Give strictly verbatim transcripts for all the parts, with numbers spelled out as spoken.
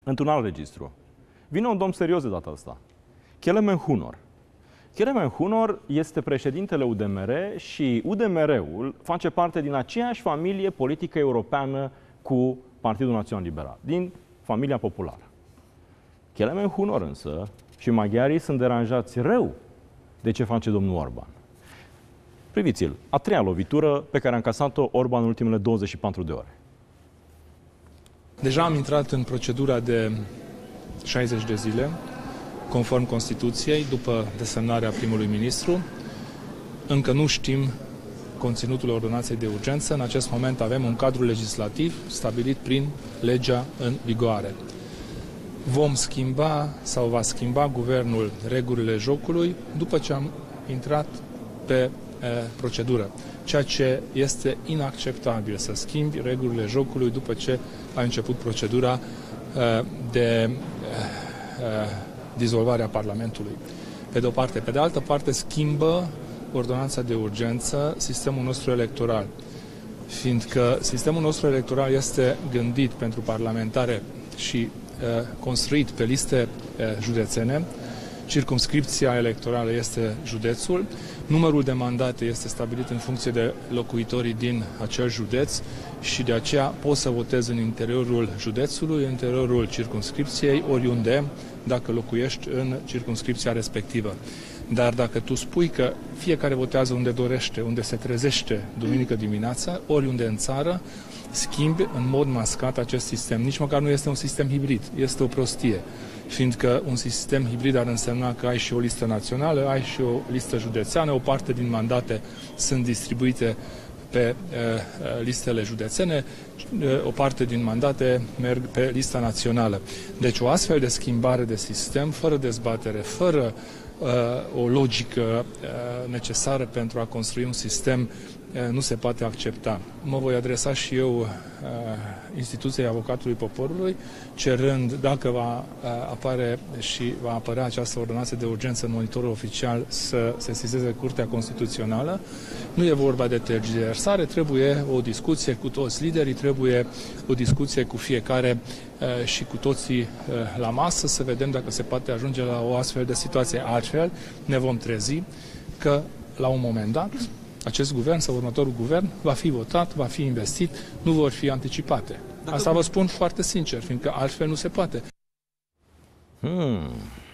într-un alt registru. Vine un domn serios de data asta. Kelemen Hunor. Kelemen Hunor este președintele U D M R și U D M R-ul face parte din aceeași familie politică europeană cu Partidul Național Liberal, din familia populară. Kelemen Hunor însă și maghiarii sunt deranjați rău de ce face domnul Orban. Priviți-l, a treia lovitură pe care a încasat-o Orban în ultimele douăzeci și patru de ore. Deja am intrat în procedura de șaizeci de zile, conform Constituției, după desemnarea primului ministru. Încă nu știm conținutul ordonanței de urgență. În acest moment avem un cadru legislativ stabilit prin legea în vigoare. Vom schimba sau va schimba guvernul regulile jocului după ce am intrat pe e, procedură. Ceea ce este inacceptabil, să schimbi regulile jocului după ce a început procedura e, de e, dizolvare a Parlamentului. Pe de o parte. Pe de altă parte, schimbă ordonanța de urgență sistemul nostru electoral, fiindcă sistemul nostru electoral este gândit pentru parlamentare și e, construit pe liste e, județene. Circumscripția electorală este județul, numărul de mandate este stabilit în funcție de locuitorii din acel județ și de aceea poți să votezi în interiorul județului, în interiorul circumscripției, oriunde, dacă locuiești în circumscripția respectivă. Dar dacă tu spui că fiecare votează unde dorește, unde se trezește duminică dimineața, oriunde în țară, schimbi în mod mascat acest sistem. Nici măcar nu este un sistem hibrid, este o prostie. Fiindcă un sistem hibrid ar însemna că ai și o listă națională, ai și o listă județeană, o parte din mandate sunt distribuite pe uh, listele județene, uh, o parte din mandate merg pe lista națională. Deci o astfel de schimbare de sistem, fără dezbatere, fără uh, o logică uh, necesară pentru a construi un sistem, uh, nu se poate accepta. Mă voi adresa și eu uh, instituției Avocatului Poporului, cerând, dacă va uh, apare și va apărea această ordonanță de urgență în monitorul oficial, să se sesizeze Curtea Constituțională. Nu e vorba de tergiversare, trebuie o discuție cu toți liderii, trebuie o discuție cu fiecare uh, și cu toții uh, la masă, să vedem dacă se poate ajunge la o astfel de situație. Altfel ne vom trezi că la un moment dat acest guvern sau următorul guvern va fi votat, va fi investit, nu vor fi anticipate. Asta vă spun foarte sincer, fiindcă altfel nu se poate. Hmm.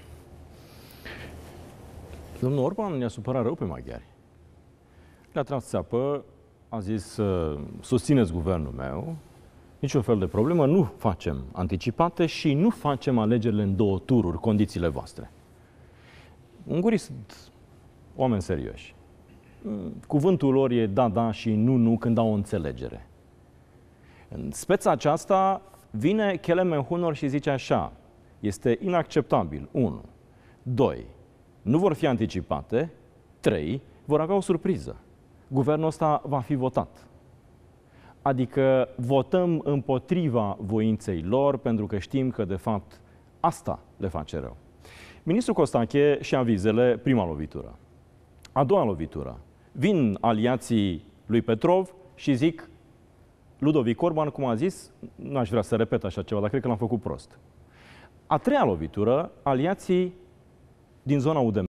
Domnul Orban ne-a supărat rău pe maghiari. Le-a tras țeapă, a zis, susțineți guvernul meu, niciun fel de problemă, nu facem anticipate și nu facem alegerile în două tururi, condițiile voastre. Ungurii sunt oameni serioși. Cuvântul lor e da, da și nu, nu când au o înțelegere. În speța aceasta vine Kelemen Hunor și zice așa: este inacceptabil, unu. doi. Nu vor fi anticipate. trei. Vor avea o surpriză. Guvernul ăsta va fi votat. Adică votăm împotriva voinței lor pentru că știm că, de fapt, asta le face rău. Ministrul Costache și avizele, prima lovitură. A doua lovitură. Vin aliații lui Petrov și zic: Ludovic Orban, cum a zis, nu aș vrea să repet așa ceva, dar cred că l-am făcut prost. A treia lovitură, aliații din zona U D M R.